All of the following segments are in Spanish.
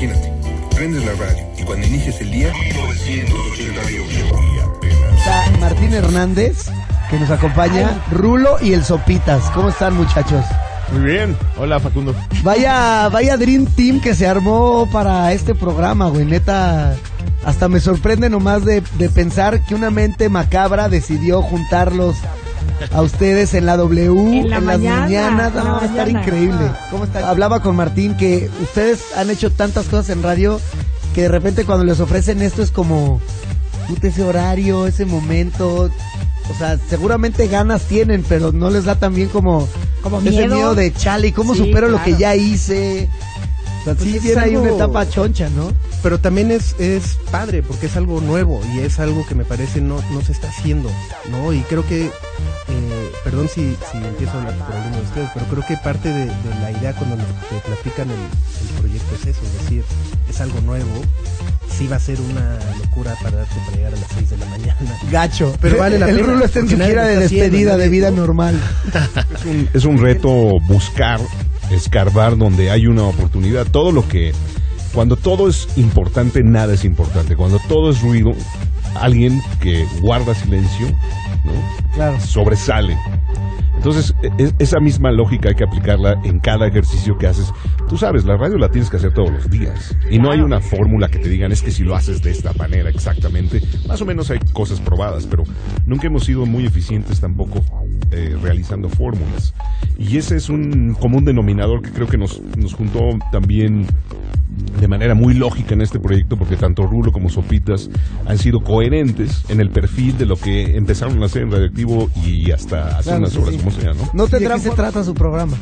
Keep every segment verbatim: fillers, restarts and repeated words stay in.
Imagínate, prendes la radio y cuando inicias el día, mil novecientos ochenta y ocho. Está Martín Hernández, que nos acompaña, Ay. Rulo y el Sopitas. ¿Cómo están, muchachos? Muy bien. Hola, Facundo. Vaya, vaya Dream Team que se armó para este programa, güey. Neta, hasta me sorprende nomás de, de pensar que una mente macabra decidió juntarlos a ustedes en la W, en, la en mañana, las mañanas. No, va a estar increíble. ¿Cómo está? Hablaba con Martín que ustedes han hecho tantas cosas en radio que de repente cuando les ofrecen esto es como, puta, ese horario, ese momento. O sea, seguramente ganas tienen, pero no les da tan bien como, como ese miedo, miedo de chale, ¿cómo sí, supero claro. lo que ya hice? O sea, pues sí viene ahí una etapa choncha, ¿no? Pero también es, es padre, porque es algo nuevo y es algo que me parece no, no se está haciendo, ¿no? Y creo que, eh, perdón si, si empiezo a hablar por alguno de ustedes, pero creo que parte de, de la idea cuando nos te platican el, el proyecto es eso, es decir, es algo nuevo. Sí va a ser una locura para darte para llegar a las seis de la mañana. Gacho. Pero vale la el pena. El Rulo está en su gira de despedida de vida normal. Es un, es un reto buscar, escarbar donde hay una oportunidad. Todo lo que... Cuando todo es importante, nada es importante. Cuando todo es ruido, alguien que guarda silencio, ¿no? Claro. Sobresale. Entonces, es, esa misma lógica hay que aplicarla en cada ejercicio que haces. Tú sabes, la radio la tienes que hacer todos los días. Y no hay una fórmula que te digan, es que si lo haces de esta manera exactamente, más o menos hay cosas probadas, pero nunca hemos sido muy eficientes tampoco eh, realizando fórmulas. Y ese es un común denominador que creo que nos, nos juntó también de manera muy lógica en este proyecto, porque tanto Rulo como Sopitas han sido coherentes en el perfil de lo que empezaron a hacer en Radioactivo y hasta hace claro, unas sí, horas, sí. como sea, ¿no? No tendrá, ¿de qué se trata su programa?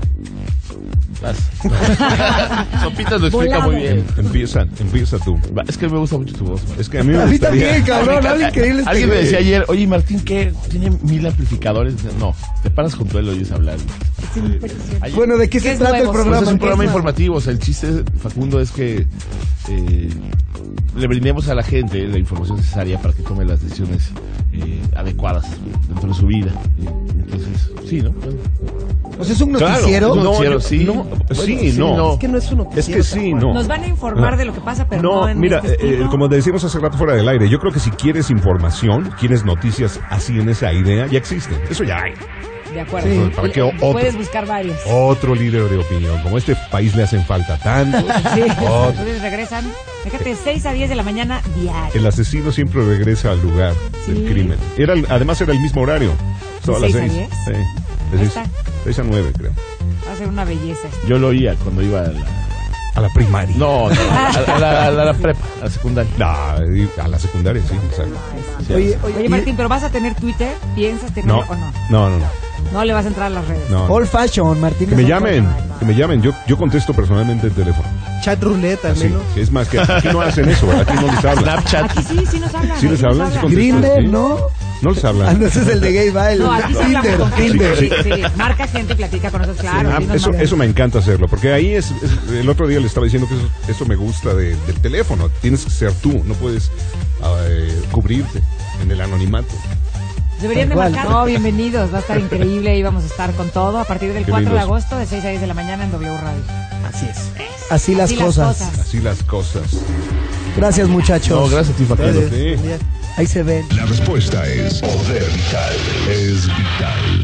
Sopitas lo explica Volado. muy bien. Empieza, empieza tú. Es que me gusta mucho tu voz. Es que a mí me A mí gustaría... también, cabrón, habla increíble. Este Alguien me güey. decía ayer, oye, Martín, ¿qué? ¿Tiene mil amplificadores? No, te paras junto a él y oyes hablar. Sí, bueno, ¿de qué, ¿Qué se es trata nuevo? el programa? Pues es un ¿Qué programa es informativo. O sea, el chiste, Facundo, es que eh, le brindemos a la gente la información necesaria para que tome las decisiones eh, adecuadas dentro de su vida. Eh, entonces, sí, ¿no? Bueno. O sea, ¿es un noticiero? Claro, un noticiero, yo- sí. no, Bueno, sí, no. Es que no es un Es que sí, no. Nos van a informar No. de lo que pasa, pero No, no, en mira, este eh, estilo. como decíamos hace rato fuera del aire, yo creo que si quieres información, quieres noticias así en esa idea, ya existe. Eso ya hay. De acuerdo. Sí. ¿Para qué otro? Puedes buscar varios. Otro líder de opinión. Como a este país le hacen falta tantos. Sí, Otro. entonces regresan, fíjate, seis a diez de la mañana diario. El asesino siempre regresa al lugar Sí. del crimen. Era, el- además era el mismo horario. Estaba a las ¿De seis a seis. diez? Sí. Ahí De seis, está. seis a nueve, creo. Va a ser una belleza. Yo lo oía cuando iba a la... A la primaria. No, no, a, a la, a la- a la prepa, a la secundaria. No, a la secundaria, sí, exacto. Sí, Oye, Oye, oye, Martín, ¿pero vas a tener Twitter? ¿Piensas tenerlo No, o no? no, no, no. No le vas a entrar a las redes. no. old fashion, Martín. Que me es old llamen, fashion. que me llamen. Yo, yo contesto personalmente el teléfono. Chat roulette al Así. menos. Es más, que aquí no hacen eso, aquí no les hablan. Snapchat. Aquí sí, sí nos hablan. ¿Sí les aquí nos hablan? ¿Sí contestan? Grindr, Sí. ¿no? No les Ah, hablan. no, ese es el de Gay Bile. No, aquí sí Tinder, hablamos con gente. Tinder. Sí, sí. Marca gente y platica con nosotros, claro. Ah, sí nos eso, mandan. eso me encanta hacerlo, porque ahí es, es- el otro día le estaba diciendo que eso, eso me gusta de- del teléfono. Tienes que ser tú, no puedes eh, cubrirte en el anonimato. Deberían de Tal cual. marcar. No, bienvenidos, va a estar increíble y vamos a estar con todo a partir del Qué cuatro de lindos. agosto de seis a diez de la mañana en W Radio. Así es. Así las Así las cosas. cosas. Así las cosas. Gracias, muchachos. No, gracias a ti, Facundo. Ustedes, Sí. buen día. Ahí se ven. La respuesta es Poder Vital. Es vital.